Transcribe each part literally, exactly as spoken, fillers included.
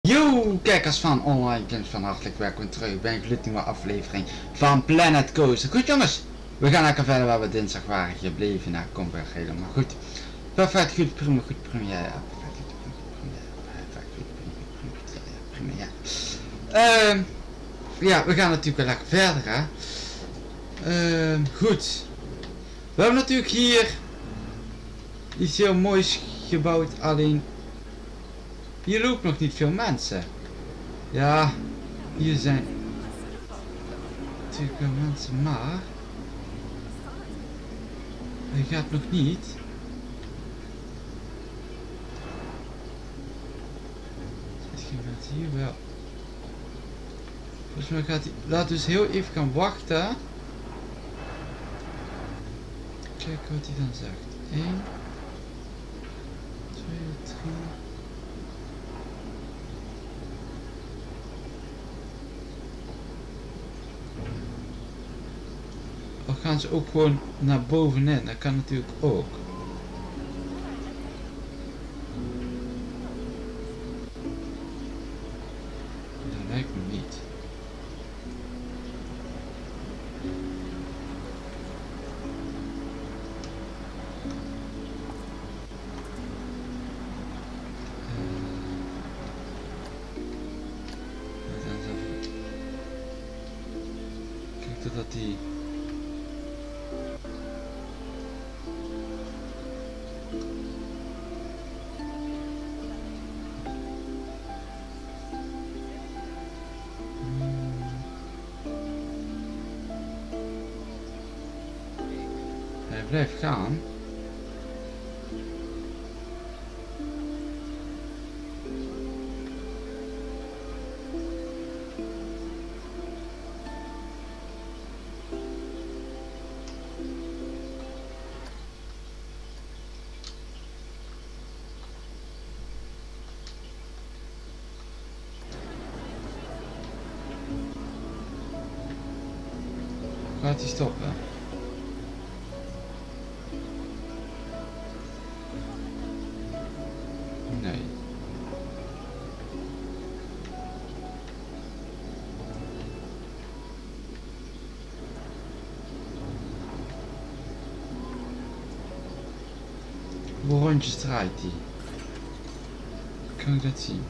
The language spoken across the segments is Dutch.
Yo, kijkers van Online Games, van hartelijk welkom terug bij een gloednieuwe aflevering van Planet Coaster. Goed jongens, we gaan lekker verder waar we dinsdag waren gebleven. Nou, komt weer helemaal goed. Perfect, goed, prima, goed, prima, ja, ja. Perfect, goed, prima, perfect, goed, prima, goed, ja, ja, prima, ja. Ehm, ja, we gaan natuurlijk weer lekker verder, hè. Ehm, goed. We hebben natuurlijk hier iets heel moois gebouwd, alleen hier loopt nog niet veel mensen. Ja, hier zijn natuurlijk wel mensen, maar hij gaat nog niet. Misschien gaat hij hier wel. Volgens mij gaat hij. Laten we dus heel even gaan wachten. Kijken wat hij dan zegt. één, twee, drie. Of gaan ze ook gewoon naar bovenin? Dat kan natuurlijk ook. Dat lijkt me niet. Kijk totdat die. Hij blijft gaan. Gaat hij stoppen? Nee. Hoe rondjes draait hij? Kan ik dat zien?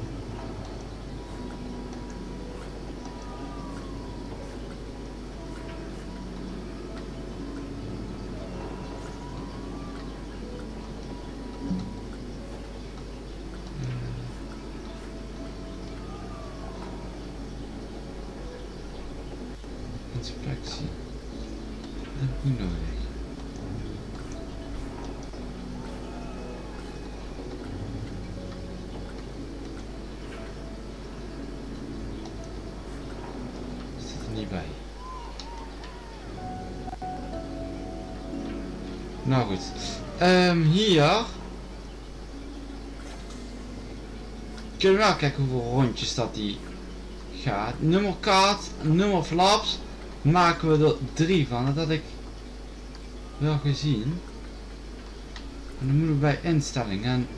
Inspectie. Dat heb ik niet nodig. Zit er niet bij. Nou goed. Um, hier kunnen we wel kijken hoeveel rondjes dat die gaat. Nummer kaart, nummer flaps. Maken we er drie van, dat had ik wel gezien. En dan moeten we bij instellingen en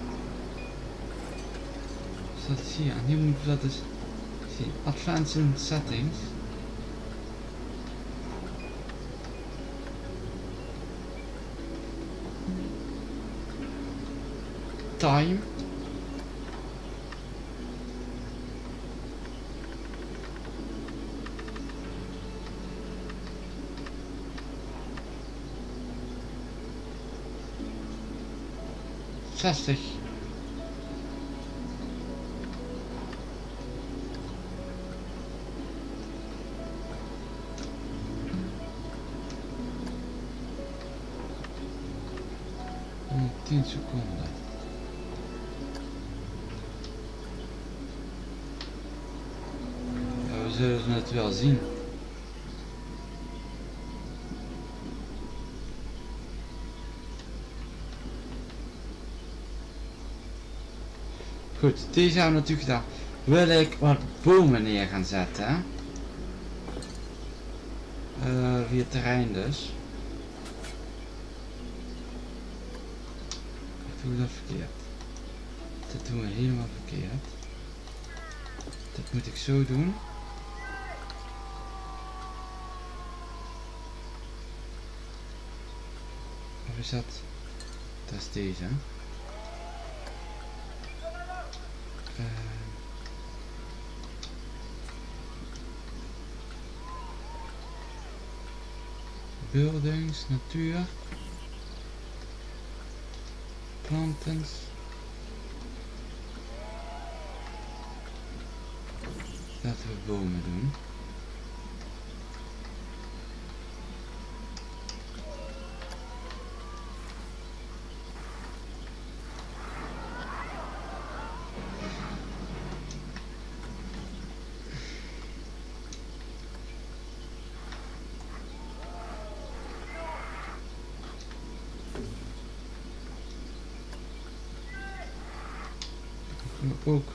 dat is hier, en hier moeten we dat dus zien. Advanced settings. Time. zestig. tien seconden. Ja, we zullen het wel zien. Goed, deze hebben we natuurlijk gedaan. Wil ik wat bomen neer gaan zetten. Uh, via het terrein dus. Ik doe dat verkeerd. Dat doen we helemaal verkeerd. Dat moet ik zo doen. Of is dat? Dat is deze. Uh, buildings, natuur, plantens. Laten we bomen doen. Ook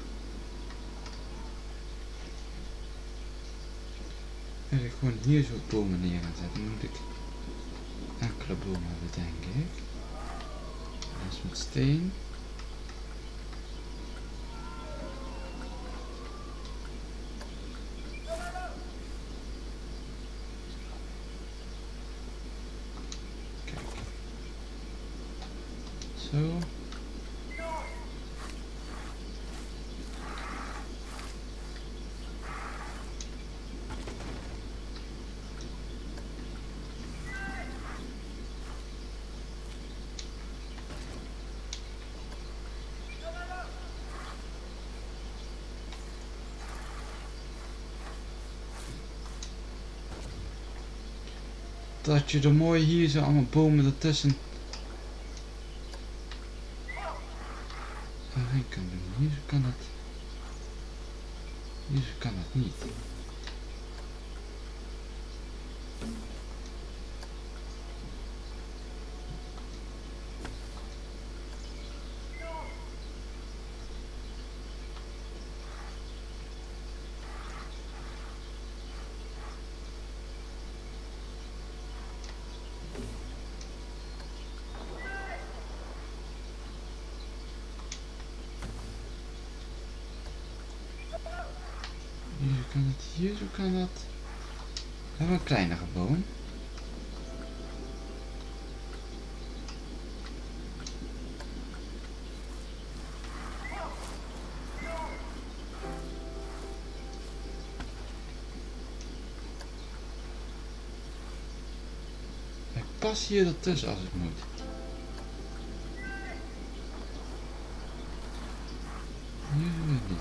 als ik gewoon hier zo bomen neer gaan zetten, moet ik enkele bomen hebben, denk ik. Dat is met steen. Kijk. Zo. Dat je er mooi hier zo allemaal bomen ertussen doorheen kan doen. Hier kan dat. Hier kan dat niet. Hier kan het, hier zo kan dat. We hebben een kleinere boom. Ik pas hier ertussen als het moet. Hier doen we het niet.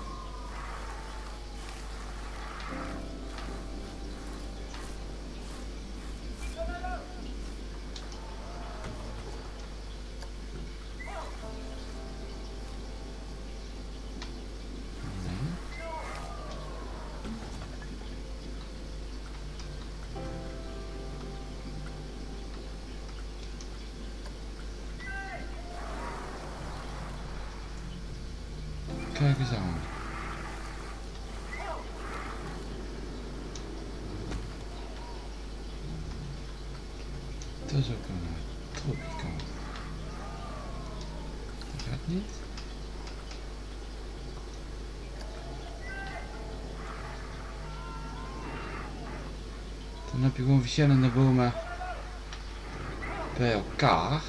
Kijk eens aan. Dat is ook een tropical. Dat gaat niet. Dan heb je gewoon verschillende bomen bij elkaar.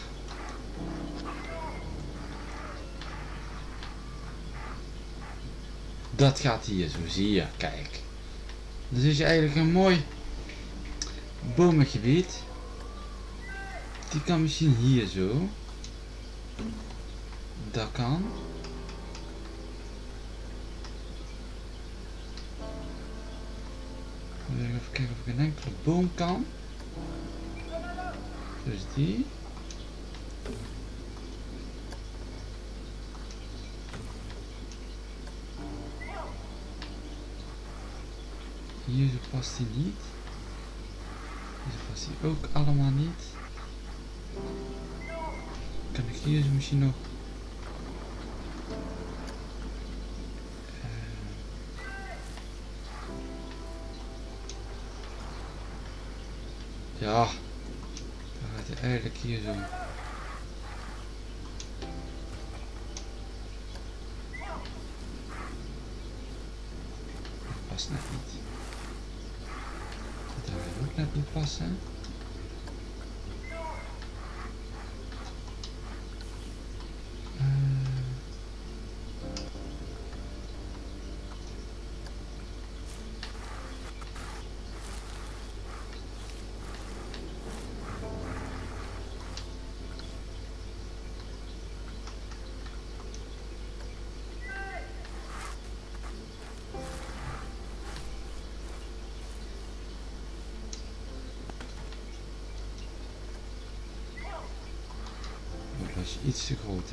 Dat gaat hier zo, zie je, kijk. Dus is je eigenlijk een mooi bomengebied. Die kan misschien hier zo. Dat kan. Even kijken of ik een enkele boom kan. Dus die. Hier past hij niet. Hier past hij ook allemaal niet. Kan ik hier zo misschien nog... Uh... Ja. Dan gaat hij eigenlijk hier zo. past net niet. Dat gaat ook net niet passen. Dat is iets te groot, hè?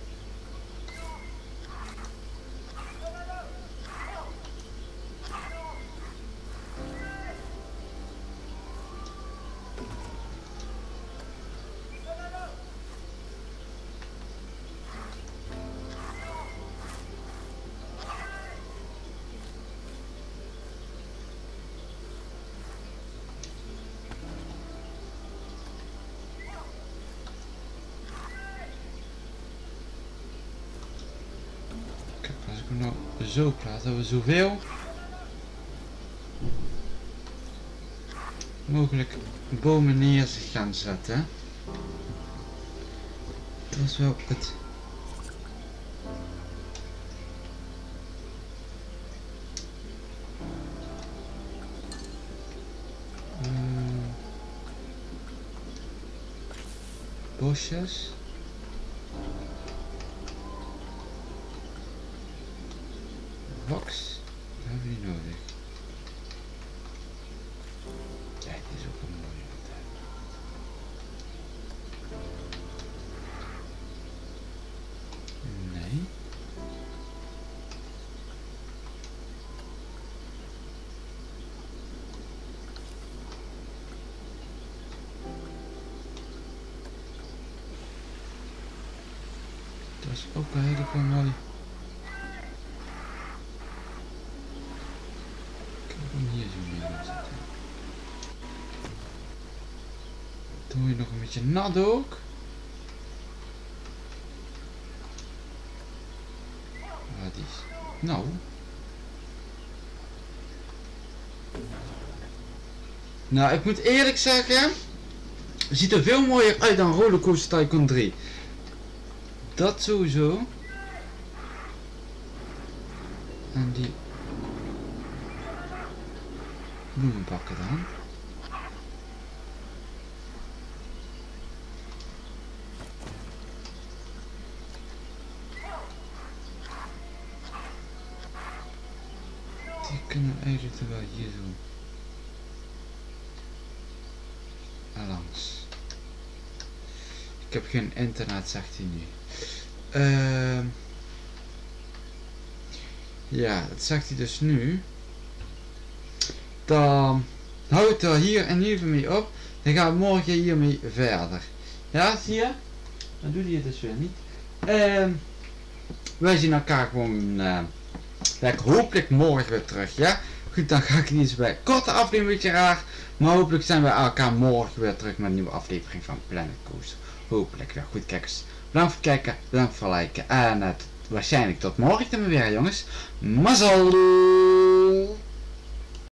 Nou, zo plaats dat we zoveel mogelijk bomen neer gaan zetten. Dat is wel het uh, bosjes. Box, dat hebben we niet nodig. Ja, dit is ook een mooie wat. Nee. Dat is ook een hele mooi. Hier zo mee gaan zetten. Doe je nog een beetje nat ook. Wat is? Nou. Nou, ik moet eerlijk zeggen, het ziet er veel mooier uit dan Rollercoaster Tycoon drie. Dat sowieso. En die bloemen pakken dan. Die kunnen we eigenlijk wel hier zo langs. Ik heb geen internet, zegt hij nu. Uh, ja, dat zegt hij dus nu. Dan houdt er hier in ieder geval mee op. Dan gaan we morgen hiermee verder. Ja, zie je? Dan doet hij het dus weer niet. Uh, wij zien elkaar gewoon uh, lekker hopelijk morgen weer terug. Ja? Goed, dan ga ik niet eens bij. Korte aflevering, een beetje raar. Maar hopelijk zijn we elkaar morgen weer terug met een nieuwe aflevering van Planet Coaster. Hopelijk weer. Goed, kijkers. Bedankt voor het kijken. Bedankt voor het liken. En uh, waarschijnlijk tot morgen weer, jongens. Mazzel!